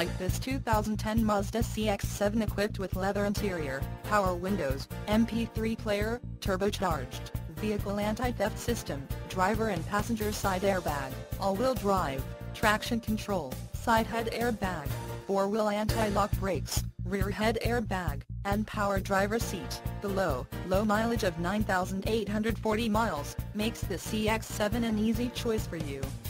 like this 2010 Mazda CX-7 equipped with leather interior, power windows, MP3 player, turbocharged, vehicle anti-theft system, driver and passenger side airbag, all-wheel drive, traction control, side head airbag, four-wheel anti-lock brakes, rear head airbag, and power driver seat. The low mileage of 9,840 miles makes the CX-7 an easy choice for you.